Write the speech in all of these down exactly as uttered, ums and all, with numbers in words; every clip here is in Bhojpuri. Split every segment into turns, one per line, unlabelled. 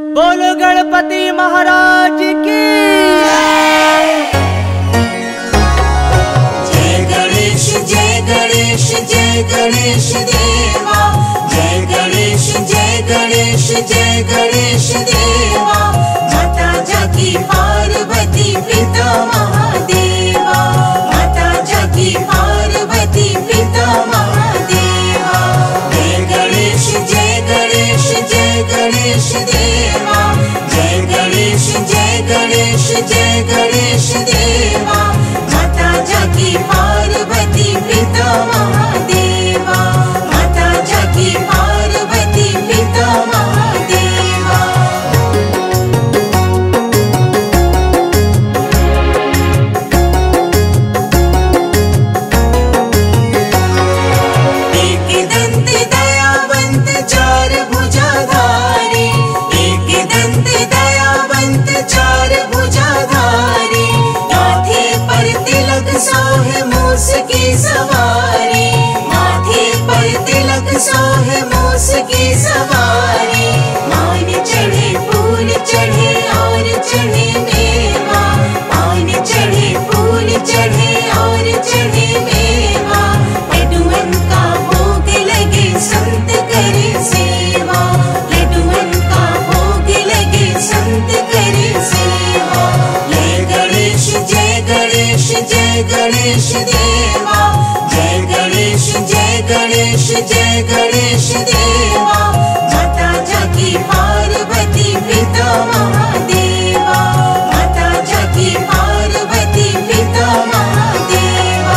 बोलो गणपति महाराज की
जय गणेश जय गणेश जय गणेश देवा, जय गणेश जय गणेश जय गणेश देवा। माता जाकी पार्वती पिता महादेवा, माता जाकी पार्वती पिता महादेवा। जय गणेश जय गणेश जय गणेश देवा, जय गणेश जय गणेश जय गणेश देवा। माता जाकी पार्वती पिता महादेवा, माता जाकी पार्वती पिता महादेवा। एक दंत दयावंत चार भुजाधारी, एक दंत दयावंत चार भुजाधारी। माथे पर तिलक सोहे मूस की सवारी, माथे पर तिलक सोहे मूस की सवारी। मान चढ़े फूल चढ़े और चढ़े मेवा, मान चढ़े फूल चढ़े और चढ़े मेवा। लड्डुअन का भोग लगे संत करे सेवा, लड्डुअन का भोग लगे संत करे सेवा। जय गणेश जय गणेश जय गणेश देवा, जय गणेश जय गणेश जय गणेश देवा। माता जाकी पार्वती पिता महादेवा, माता जाकी पार्वती पिता महादेवा।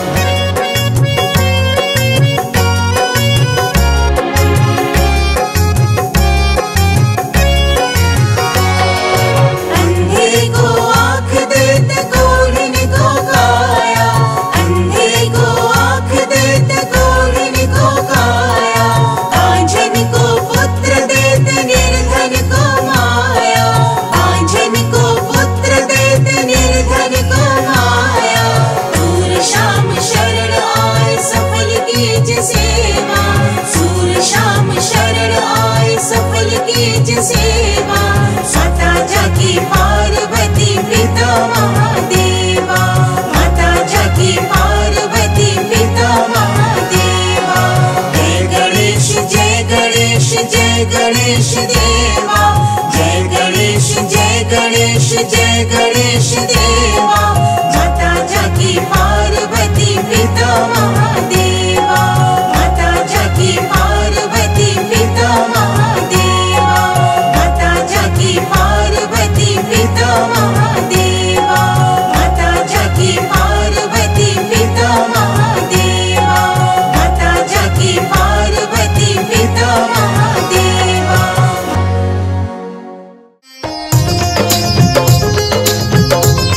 अंधे को आँख देत कोढ़िन को काया, अंधे को आँख देत कोढ़िन को काया। आंझन को पुत्र देत निर्धन को माया, आंझन को पुत्र देत निर्धन को माया। सूर शाम शरण आए सफल कीज सेवा, सूर शाम शरण आए सफल कीज सेवा। माता जाकी पार्वती पिता महादेवा, माता जाकी पार्वती पिता महादेवा। जय गणेश जय गणेश जय गणेश देवा, जय गणेश जय गणेश जय गणेश देवा। माता जाकी पार्वती पिता महादेवा, माता जाकी पार्वती पिता महादेवा, माता जाकी पार्वती पिता महादेवा, माता जाकी पार्वती पिता महादेवा, माता जाकी पार्वती पिता महादेवा।
जय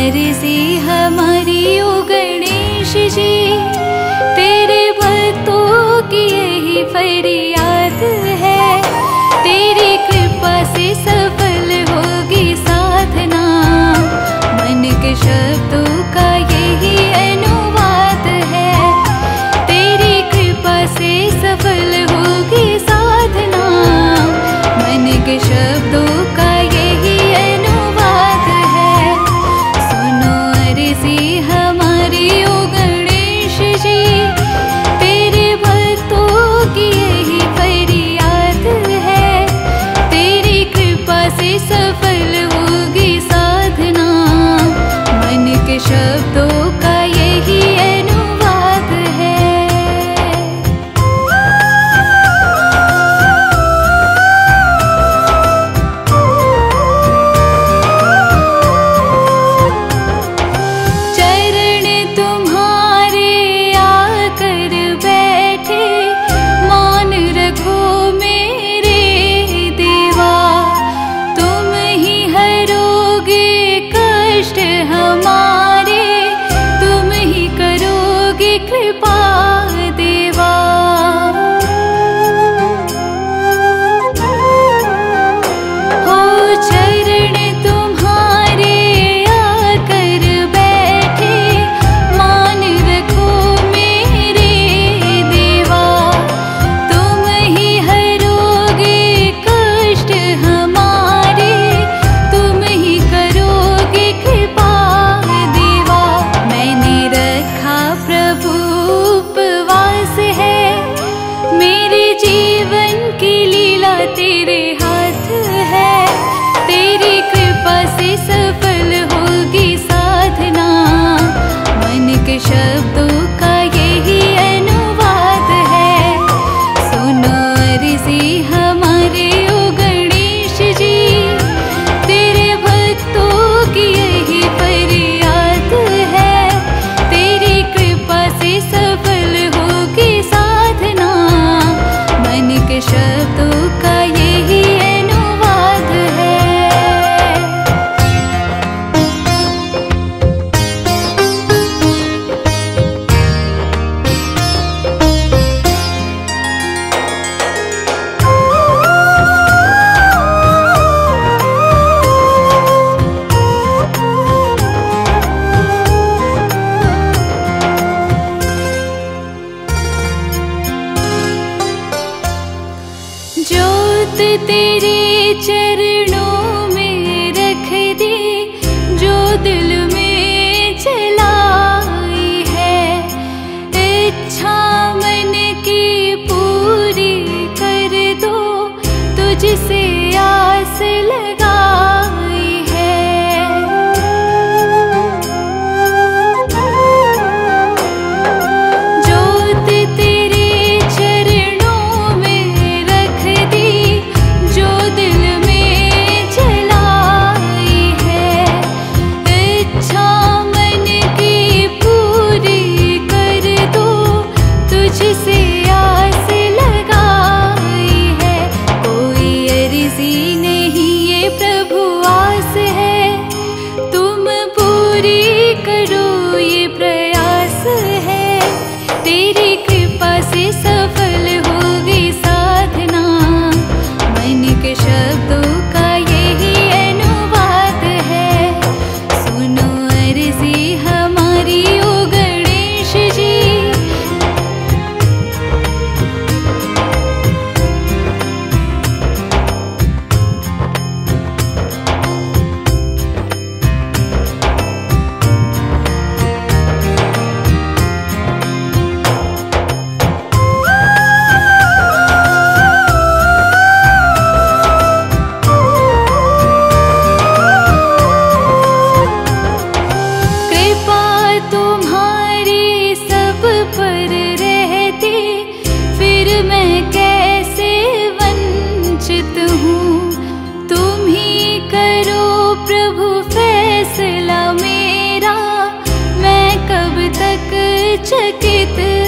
अर्जी हमारी ओ गणेश जी, तेरे भक्तों की यही फरियाद है। तेरी कृपा से सफल होगी साधना, मन के शब्दों का यही अनुवाद है। तेरी कृपा से सफल होगी साधना, मन के शब्दों का यही अनुवाद है। सुनो अर्जी हमारी ओ गणेश जी, तेरे भक्तों की यही फरियाद है। तेरी कृपा से सफल होगी साधना, मन के शब्दों का यही अनुवाद है। चरण तुम्हारे आकर बैठे, मौन रखो मेरे देवा। तुम ही हरोगे कष्ट हमारे, तुम ही करोगे कृपा देवा। हो चरण तुम्हारे आकर बैठे, मान रखो मेरे देवा। तुम ही हरोगे कष्ट हमारे, तुम ही करोगे कृपा देवा। मैंने रखा प्रभु उपवास है, मेरे जीवन की लीला तेरे हाथ है। तेरी कृपा से सफल होगी साधना, मन के शब्दों का यही अनुवाद है। सुनो अर्जी हमारे ओ गणेश जी, तेरे भक्तों की यही फरियाद है। तेरी कृपा से सफल होगी साधना, मन के शब्दों का यही अनुवाद है। ज्योत तेरे चरणों में रख दी, जो दिल में जलाई है। इच्छा मन की पूरी कर दो, तुझसे आस लगाई है। ज्योत तेरे चरणों में रख दी, जो दिल में जलाई है। इच्छा मन की पूरी कर दो, तुझसे आस लगाई है। कोई अर्जी नहीं ये प्रभु आस है, तुम पूरी करो ये प्रयास है। तेरी कृपा से सफल होगी साधना, मन के शब्दों का यही अनुवाद है। सुनो अर्जी हमारी ओ गणेश जी, कृपा तुम्हारी सब पर रहती, फिर मैं कैसे वंचित हूँ। तुम ही करो प्रभु फैसला मेरा, मैं कब तक चकित